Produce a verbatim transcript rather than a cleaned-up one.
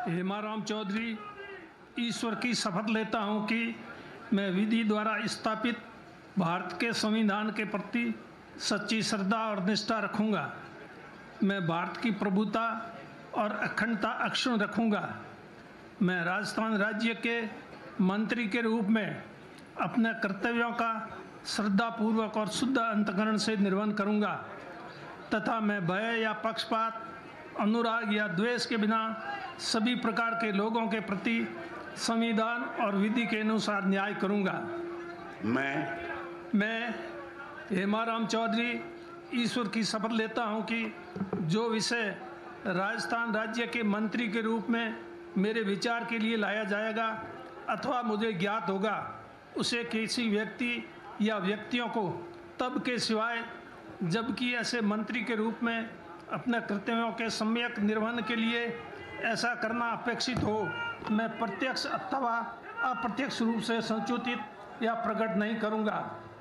हेमाराम चौधरी ईश्वर की शपथ लेता हूं कि मैं विधि द्वारा स्थापित भारत के संविधान के प्रति सच्ची श्रद्धा और निष्ठा रखूंगा। मैं भारत की प्रभुता और अखंडता अक्षुण्ण रखूंगा। मैं राजस्थान राज्य के मंत्री के रूप में अपने कर्तव्यों का श्रद्धापूर्वक और शुद्ध अंतःकरण से निर्वहन करूंगा तथा मैं भय या पक्षपात, अनुराग या द्वेष के बिना सभी प्रकार के लोगों के प्रति संविधान और विधि के अनुसार न्याय करूंगा। मैं मैं हेमाराम चौधरी ईश्वर की शपथ लेता हूं कि जो विषय राजस्थान राज्य के मंत्री के रूप में मेरे विचार के लिए लाया जाएगा अथवा मुझे ज्ञात होगा, उसे किसी व्यक्ति या व्यक्तियों को तब के सिवाय जबकि ऐसे मंत्री के रूप में अपने कर्तव्यों के सम्यक निर्वहन के लिए ऐसा करना अपेक्षित हो, मैं प्रत्यक्ष अथवा अप्रत्यक्ष रूप से संसूचित या प्रकट नहीं करूंगा।